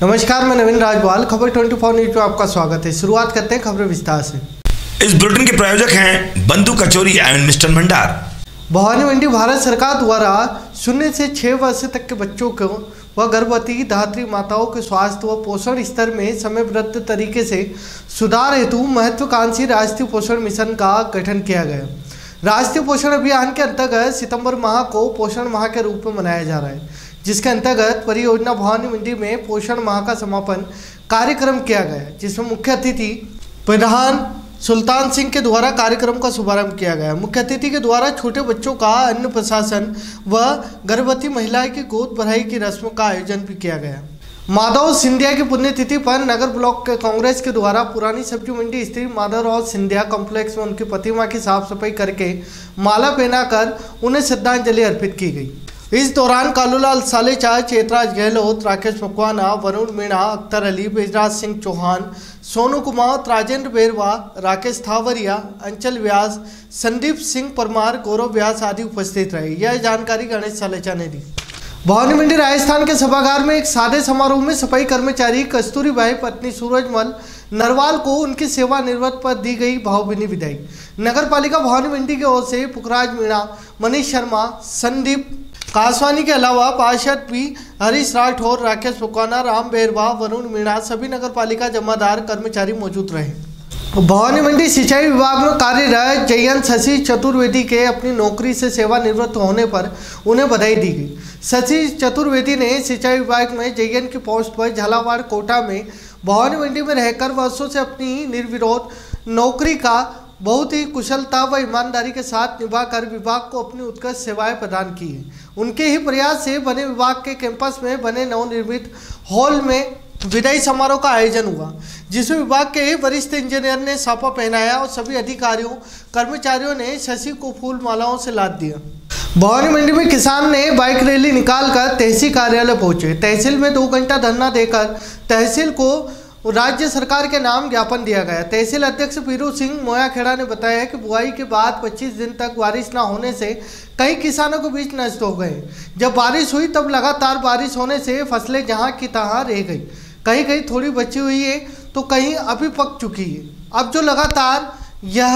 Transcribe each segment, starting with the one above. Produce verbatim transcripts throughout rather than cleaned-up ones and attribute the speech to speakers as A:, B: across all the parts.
A: नमस्कार, मैं नवीन राजवाल, खबर चौबीस न्यूज में आपका स्वागत है। शुरुआत करते हैं खबरें विस्तार से।
B: इस बुलेटिन के प्रायोजक हैं बंधु कचौरी एवं मिष्ठान भंडार।
A: भवानी मंडी भारत सरकार द्वारा शून्य से छह वर्ष तक के बच्चों को व गर्भवती धात्री माताओं के स्वास्थ्य व पोषण स्तर में समयबद्ध तरीके से सुधार हेतु महत्वाकांक्षी राष्ट्रीय पोषण मिशन का गठन किया गया। राष्ट्रीय पोषण अभियान के अंतर्गत सितंबर माह को पोषण माह के रूप में मनाया जा रहा है, जिसके अंतर्गत परियोजना भवानी मंडी में पोषण माह का समापन कार्यक्रम किया गया, जिसमें मुख्य अतिथि प्रधान सुल्तान सिंह के द्वारा कार्यक्रम का शुभारंभ किया गया। मुख्य अतिथि के द्वारा छोटे बच्चों का अन्न प्रशासन व गर्भवती महिलाएं की गोद भराई की रस्म का आयोजन भी किया गया। माधव सिंधिया की पुण्यतिथि पर नगर ब्लॉक के कांग्रेस के द्वारा पुरानी सब्जी मंडी स्थित माधवराव सिंधिया कॉम्प्लेक्स में उनकी प्रतिमा की साफ सफाई करके माला पहनाकर उन्हें श्रद्धांजलि अर्पित की गई। इस दौरान कालूलाल सालेचा, चेतराज गहलोत, राकेश मकवाना, वरुण मीणा, अख्तर अली, बेजराज सिंह चौहान, सोनू कुमार, राजेंद्र बेरवा, राकेश थावरिया, अंचल व्यास, संदीप सिंह परमार, गौरव व्यास आदि उपस्थित रहे। यह जानकारी गणेश सालेचा ने दी। भवानी मंडी राजस्थान के सभागार में एक सादे समारोह में सफाई कर्मचारी कस्तूरीबाई पत्नी सूरजमल नरवाल को उनकी सेवानिवृत्त पर दी गई भावभीनी विदाई। नगर पालिका भवानी मंडी की ओर से पुखराज मीणा, मनीष शर्मा, संदीप कासवानी के अलावा पार्षद पी हरीश राठौर, राकेश मकवाना, राम बेरवा, वरुण मीणा सभी नगर पालिका जमादार कर्मचारी मौजूद रहे। भवानी मंडी सिंचाई विभाग में कार्यरत जयंत शशि चतुर्वेदी के अपनी नौकरी से सेवानिवृत्त होने पर उन्हें बधाई दी गई। शशि चतुर्वेदी ने सिंचाई विभाग में जयंत की पोस्ट पर झालावाड़ कोटा में भवानी मंडी में रहकर वर्षों से अपनी निर्विरोध नौकरी का बहुत ही कुशलता व ईमानदारी के साथ निभाकर विभाग को अपनी उत्कृष्ट सेवाएं प्रदान की है। उनके ही प्रयास से बने विभाग के कैंपस में बने नवनिर्मित हॉल में विदाई समारोह का आयोजन हुआ, जिसमें विभाग के वरिष्ठ इंजीनियर ने साफा पहनाया और सभी अधिकारियों कर्मचारियों ने शशि को फूल मालाओं से लाद दिया। भवानी मंडी में किसान ने बाइक रैली निकालकर तहसील कार्यालय पहुंचे। तहसील में दो घंटा धरना देकर तहसील को राज्य सरकार के नाम ज्ञापन दिया गया। तहसील अध्यक्ष पीरू सिंह मोयाखेड़ा ने बताया कि बुआई के बाद पच्चीस दिन तक बारिश न होने से कई किसानों के बीच नष्ट हो गए। जब बारिश हुई तब लगातार बारिश होने से फसलें जहां की तहां रह गई, कहीं कहीं थोड़ी बची हुई है तो कहीं अभी पक चुकी है। अब जो लगातार यह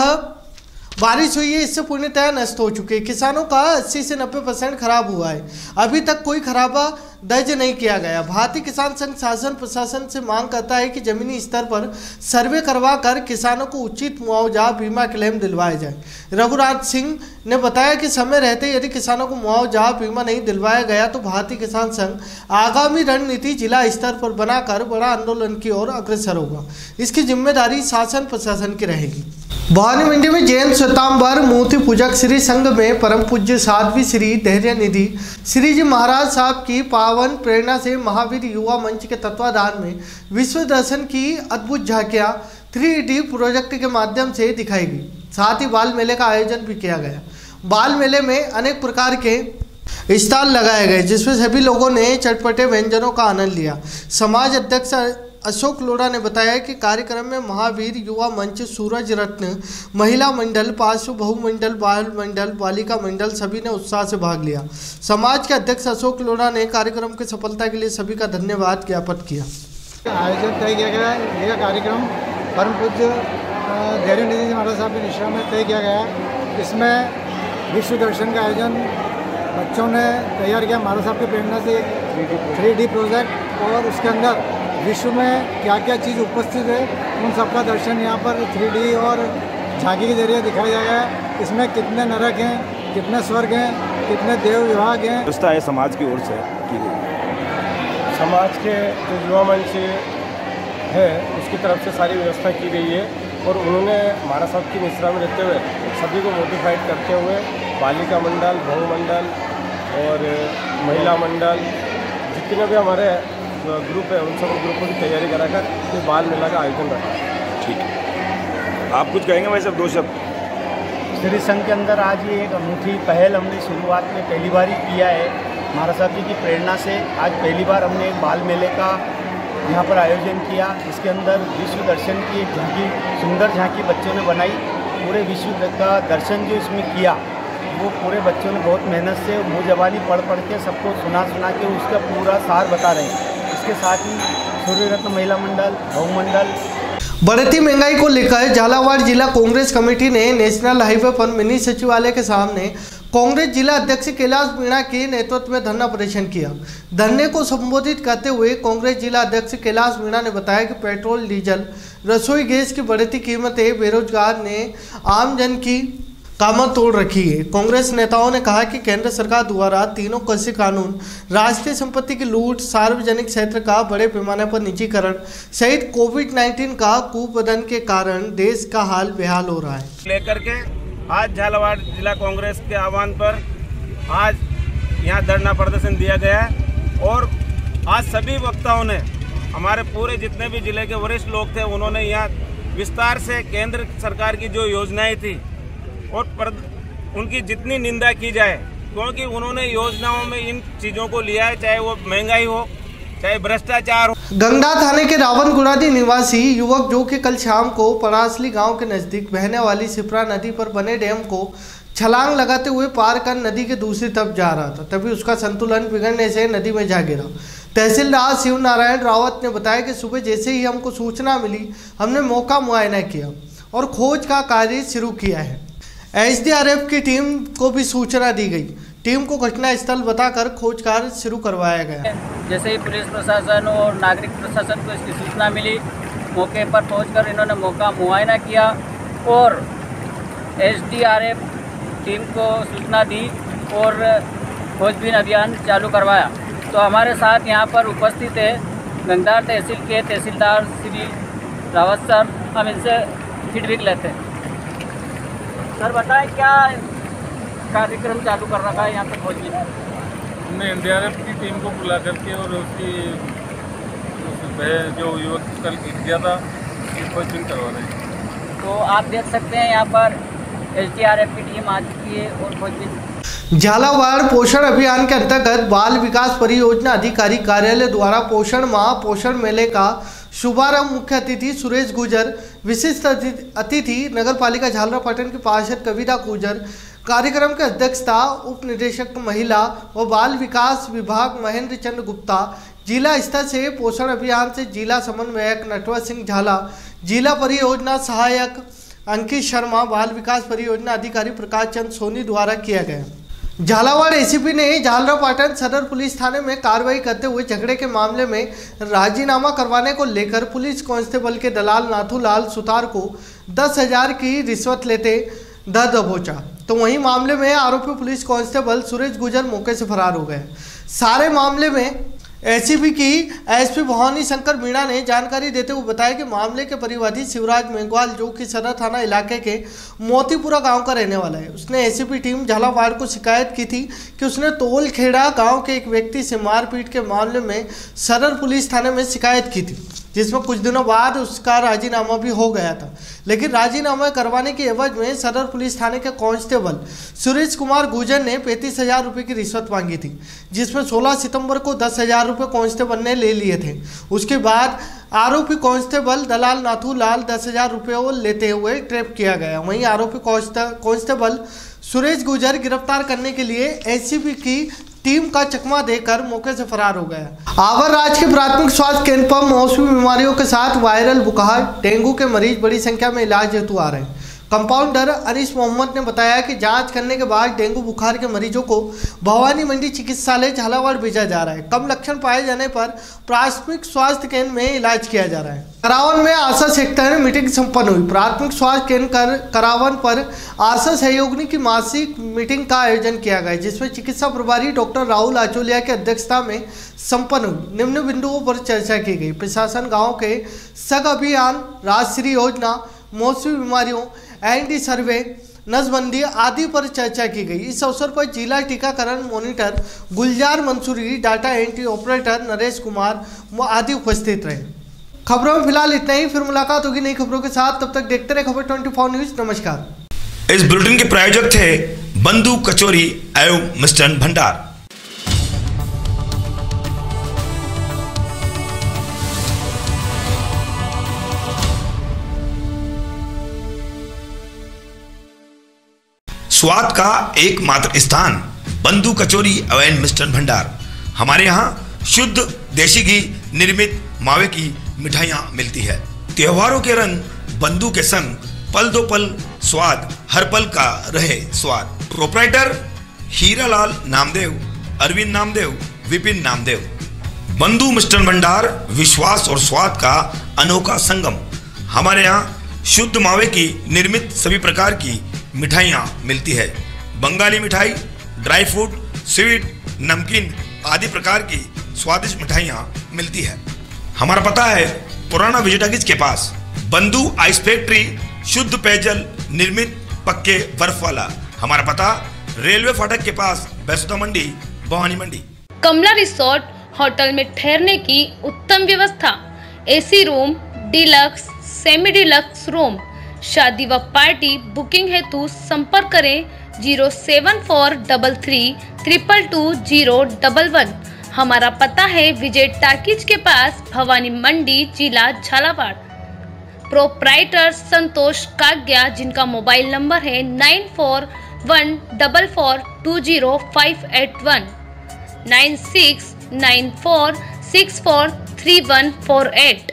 A: बारिश हुई है इससे पूर्णतः नष्ट हो चुके। किसानों का अस्सी से नब्बे परसेंट खराब हुआ है, अभी तक कोई खराबा दर्ज नहीं किया गया। भारतीय किसान संघ शासन प्रशासन से मांग करता है कि जमीनी स्तर पर सर्वे करवा कर किसानों को उचित मुआवजा बीमा क्लेम दिलवाया जाए। रघुराज सिंह ने बताया कि समय रहते यदि किसानों को मुआवजा बीमा नहीं दिलवाया गया तो भारतीय किसान संघ आगामी रणनीति जिला स्तर पर बनाकर बड़ा आंदोलन की ओर अग्रसर होगा। इसकी जिम्मेदारी शासन प्रशासन की रहेगी। भवानी मंडी में जैन श्वेतांबर मूर्ति पूजक श्री संघ में परम पूज्य साध्वी श्री धैर्य निधि श्री जी महाराज साहब की पावन प्रेरणा से महावीर युवा मंच के तत्वाधान में विश्व दर्शन की अद्भुत झांकियां थ्री डी प्रोजेक्ट के माध्यम से दिखाई गई। साथ ही बाल मेले का आयोजन भी किया गया। बाल मेले में अनेक प्रकार के स्टॉल लगाए गए, जिसमें सभी लोगों ने चटपटे व्यंजनों का आनंद लिया। समाज अध्यक्ष अशोक लोढ़ा ने बताया कि कार्यक्रम में महावीर युवा मंच, सूरज रत्न महिला मंडल, पार्श्व बहुमंडल, बाल मंडल, बालिका मंडल सभी ने उत्साह से भाग लिया। समाज के अध्यक्ष अशोक लोढ़ा ने कार्यक्रम की सफलता के लिए सभी का धन्यवाद ज्ञापित किया।
C: आयोजन तय किया गया। यह कार्यक्रम परम पूज्य धैर्य निधि महाराज साहब की निष्ठा में तय किया गया। इसमें विश्व दर्शन का आयोजन बच्चों ने तैयार किया महाराज साहब की प्रेरणा से, थ्री डी प्रोजेक्ट, और उसके अंदर विश्व में क्या क्या चीज़ उपस्थित है उन सबका दर्शन यहाँ पर थ्री डी और झांकी के जरिए दिखाया जाएगा। इसमें कितने नरक हैं, कितने स्वर्ग हैं, कितने देव विभाग हैं।
D: व्यवस्था है समाज की ओर से की गई।
E: समाज के जो युवा मंच है उसकी तरफ से सारी व्यवस्था की गई है और उन्होंने महाराज साहब की निश्रा में रहते हुए सभी को मोटिफाइड करते हुए बालिका मंडल, बहुमंडल और महिला मंडल जितने भी हमारे ग्रुप है उन सब ग्रुपों की तैयारी कराकर फिर बाल मेला का आयोजन रखा।
D: ठीक है, आप कुछ कहेंगे भाई साहब? दो शब्द।
F: श्री संघ के अंदर आज ये एक अनूठी पहल हमने शुरुआत में पहली बार ही किया है। महाराज साहब जी की प्रेरणा से आज पहली बार हमने एक बाल मेले का यहाँ पर आयोजन किया। इसके अंदर विश्व दर्शन की एक झांकी, सुंदर झांकी बच्चों ने बनाई। पूरे विश्व का दर्शन जो इसमें किया वो पूरे बच्चों ने बहुत मेहनत से मुँह जबानी पढ़ पढ़ के सबको सुना सुना के उसका पूरा सार बता रहे हैं। इसके साथ ही सूर्य रत्न महिला मंडल, गौ मंडल।
A: बढ़ती महंगाई को लेकर झालावाड़ जिला कांग्रेस कमेटी ने नेशनल हाईवे पर मिनी सचिवालय के सामने कांग्रेस जिला अध्यक्ष कैलाश मीणा के नेतृत्व में धरना प्रदर्शन किया। धरने को संबोधित करते हुए कांग्रेस जिला अध्यक्ष कैलाश मीणा ने बताया कि पेट्रोल, डीजल, रसोई गैस की बढ़ती कीमतें बेरोजगार ने आम जन की कमर तोड़ रखी है। कांग्रेस नेताओं ने कहा कि केंद्र सरकार द्वारा तीनों कृषि कानून, राष्ट्रीय संपत्ति की लूट, सार्वजनिक क्षेत्र का बड़े पैमाने पर निजीकरण सहित कोविड नाइन्टीन का कुप्रबंधन के कारण देश का हाल बेहाल हो रहा है।
G: लेकर के आज झालावाड़ जिला कांग्रेस के आह्वान पर आज यहाँ धरना प्रदर्शन दिया गया है और आज सभी वक्ताओं ने, हमारे पूरे जितने भी जिले के वरिष्ठ लोग थे, उन्होंने यहाँ विस्तार से केंद्र सरकार की जो योजनाएं थी और पर, उनकी जितनी निंदा की जाए, क्योंकि उन्होंने योजनाओं में इन चीज़ों को लिया है, चाहे वो महंगाई हो, चाहे भ्रष्टाचार हो।
A: गंगदा थाने के रावणगुड़ादी निवासी युवक जो कि कल शाम को परासली गांव के नजदीक बहने वाली सिपरा नदी पर बने डैम को छलांग लगाते हुए पार कर नदी के दूसरी तरफ जा रहा था, तभी उसका संतुलन बिगड़ने से नदी में जा गिरा। तहसीलदार शिव नारायण रावत ने बताया कि सुबह जैसे ही हमको सूचना मिली, हमने मौका मुआयना किया और खोज का कार्य शुरू किया है। एस डी आर एफ की टीम को भी सूचना दी गई। टीम को घटनास्थल बताकर खोज कार्य शुरू करवाया गया।
H: जैसे ही पुलिस प्रशासन और नागरिक प्रशासन को इसकी सूचना मिली, मौके पर पहुंचकर इन्होंने मौका मुआयना किया और S D R F team को सूचना दी और खोजबीन अभियान चालू करवाया। तो हमारे साथ यहाँ पर उपस्थित है गंगदार तहसील के तहसीलदार श्री रावत सर। हम इनसे फीडबैक लेते हैं। सर बताएं, क्या कार्यक्रम चालू कर रखा है यहाँ पर खोजबीन?
E: हमने एन डी आर एफ की टीम को बुला करके और उसकी जो युवक कल गया था उसकी खोजबीन करवा रहे हैं।
H: तो आप देख सकते हैं यहाँ पर एस डी आर एफ की टीम आ चुकी है और खोजबीन।
A: झालावाड़ पोषण अभियान के अंतर्गत बाल विकास परियोजना अधिकारी कार्यालय द्वारा पोषण माह पोषण मेले का शुभारंभ मुख्य अतिथि सुरेश गुजर, विशिष्ट अतिथि नगर पालिका झालरापाटन की पार्षद कविता गुजर, कार्यक्रम के अध्यक्षता उप निदेशक महिला व बाल विकास विभाग महेंद्र चंद्र गुप्ता, जिला स्तर से पोषण अभियान से जिला समन्वयक नटवर सिंह झाला, जिला परियोजना सहायक अंकित शर्मा, बाल विकास परियोजना अधिकारी प्रकाश चंद सोनी द्वारा किया गया। झालावाड़ ए सी पी ने झालरापाटन सदर पुलिस थाने में कार्रवाई करते हुए झगड़े के मामले में राजीनामा करवाने को लेकर पुलिस कांस्टेबल के दलाल नाथूलाल सुतार को दस हजार की रिश्वत लेते दर दबोचा। तो वहीं मामले में आरोपी पुलिस कांस्टेबल सुरेश गुजर मौके से फरार हो गए। सारे मामले में ए सी पी की एस पी भवानी शंकर मीणा ने जानकारी देते हुए बताया कि मामले के परिवादी शिवराज मेघवाल जो कि सदर थाना इलाके के मोतीपुरा गांव का रहने वाला है, उसने A C P team Jhalawar को शिकायत की थी कि उसने तोलखेड़ा गांव के एक व्यक्ति से मारपीट के मामले में सदर पुलिस थाने में शिकायत की थी, जिसमें कुछ दिनों बाद उसका राजीनामा भी हो गया था। लेकिन राजीनामा करवाने के एवज में सदर पुलिस थाने के कांस्टेबल सुरेश कुमार गुजर ने पैंतीस हजार रुपये की रिश्वत मांगी थी, जिसमें सोलह सितंबर को दस हजार रुपये कांस्टेबल ने ले लिए थे। उसके बाद आरोपी कांस्टेबल दलाल नाथूलाल दस हजार रुपये लेते हुए ट्रैप किया गया। वहीं आरोपी कांस्टेबल सुरेश गुजर गिरफ्तार करने के लिए एस सी पी की टीम का चकमा देकर मौके से फरार हो गया। आवर राज्य के प्राथमिक स्वास्थ्य केंद्र पर मौसमी बीमारियों के साथ वायरल बुखार, डेंगू के मरीज बड़ी संख्या में इलाज हेतु आ रहे हैं। कंपाउंडर अनीस मोहम्मद ने बताया कि जांच करने के बाद डेंगू बुखार के मरीजों को भवानी मंडी चिकित्सालय झालावाड़ भेजा जा रहा है। कम लक्षण पाए जाने पर प्राथमिक स्वास्थ्य केंद्र में इलाज किया जा रहा है। करावन में आशा सेक्टर मीटिंग संपन्न हुई। प्राथमिक स्वास्थ्य केंद्र कर, करावन पर आशा सहयोगिनी की मासिक मीटिंग का आयोजन किया गया, जिसमें चिकित्सा प्रभारी डॉक्टर राहुल आचोलिया की अध्यक्षता में संपन्न हुई। निम्न बिंदुओं पर चर्चा की गई। प्रशासन गाँव के सग अभियान, राजश्री योजना, मौसमी बीमारियों, एन डी सर्वे, नसबंदी आदि पर चर्चा की गई। इस अवसर पर जिला टीकाकरण monitor Gulzar Mansuri, data entry operator Naresh Kumar आदि उपस्थित रहे। खबरों में फिलहाल इतना ही। फिर मुलाकात होगी नई खबरों के साथ। तब तक देखते रहे खबर चौबीस न्यूज। नमस्कार।
B: इस बुलेटिन के प्रायोजक थे बंधु कचौरी एवं मिष्टान भंडार। स्वाद का एकमात्र स्थान बंधु कचौरी एवं मिष्टान भंडार। हमारे यहाँ शुद्ध देशी घी निर्मित मावे की मिठाइयाँ मिलती है। त्योहारों के रंग बंधु के संग पल दो पल स्वाद, हर पल का रहे स्वाद। प्रोपराइटर हीरालाल नामदेव, अरविंद नामदेव, विपिन नामदेव। बंधु मिष्ठान भंडार विश्वास और स्वाद का अनोखा संगम। हमारे यहाँ शुद्ध मावे की निर्मित सभी प्रकार की मिठाइयाँ मिलती है। बंगाली मिठाई, ड्राई फ्रूट, स्वीट, नमकीन आदि प्रकार की स्वादिष्ट मिठाइयाँ मिलती है। हमारा पता है पुराना विजयटागिज के पास। बंधु आइस फैक्ट्री, शुद्ध पेयजल निर्मित पक्के बर्फ वाला। हमारा पता रेलवे फाटक के पास, बैसोदा मंडी, भवानी मंडी।
I: कमला रिसोर्ट होटल में ठहरने की उत्तम व्यवस्था, AC room, deluxe, semi deluxe room. शादी व पार्टी बुकिंग हेतु संपर्क करें zero seven four double three triple two zero double one. हमारा पता है विजय टाकीज के पास, भवानी मंडी, जिला झालावाड़। प्रोप्राइटर संतोष काग्या, जिनका मोबाइल नंबर है nine four one double four two zero five eight one, nine six nine four six four three one four eight.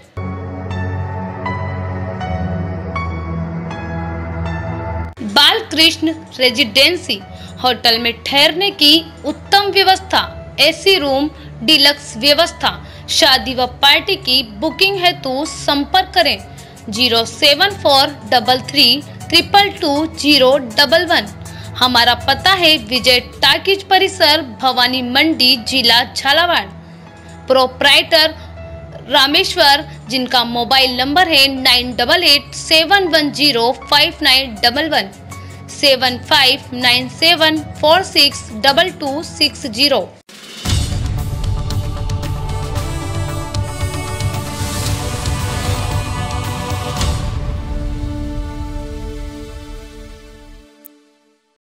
I: Balkrishna residency hotel में ठहरने की उत्तम व्यवस्था, एसी रूम, डिलक्स व्यवस्था। शादी व पार्टी की बुकिंग हेतु संपर्क करें zero seven four double three triple two zero double one. हमारा पता है विजय टाकीज परिसर, भवानी मंडी, जिला झालावाड़। प्रोप्राइटर रामेश्वर, जिनका मोबाइल नंबर है nine double eight seven one zero five nine double one, seven five nine seven four six double two six zero.